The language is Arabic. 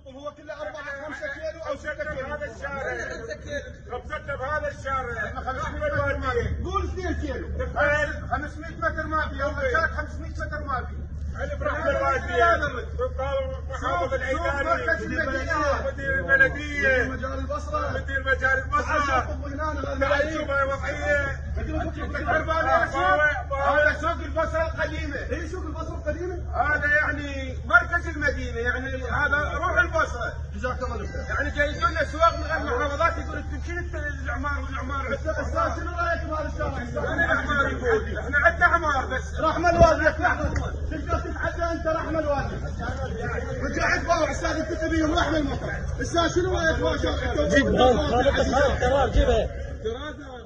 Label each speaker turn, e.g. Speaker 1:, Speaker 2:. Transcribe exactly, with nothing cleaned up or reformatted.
Speaker 1: القطن هو كله أربعة خمسة كيلو أو ستة كيلو.
Speaker 2: هذا الشارع خمسة بهذا الشارع خمسمية متر.
Speaker 1: قول اثنين كيلو.
Speaker 2: تخيل
Speaker 1: خمسمية متر ما في، يوم كان خمسمية متر ما في.
Speaker 2: انا برحمة الوادية محافظ العيداني مدير الملكية
Speaker 1: مجال البصرة
Speaker 2: مدير مجال البصرة
Speaker 1: هنا
Speaker 2: شوفها وضعية.
Speaker 1: هذا سوق البصرة القديمة. اي سوق البصرة القديمة.
Speaker 2: هذا يعني مركز المدينة، يعني هذا روح البصرة.
Speaker 1: جزاك الله خير.
Speaker 2: يعني جايزون اسواق من المحافظات يقول تمشي الاعمار والاعمار.
Speaker 1: استاذ شنو رايك بهذا الشارع؟
Speaker 2: انا اعمار يقول احنا عندنا اعمار بس.
Speaker 1: رحمة الوالدة تقدر تتحدى انت رحمة الوالدة. رجعت باوع استاذ انت تبيهم رحمة المطر. استاذ شنو رايك بهذا الشارع؟
Speaker 3: جيب قرار جيبه.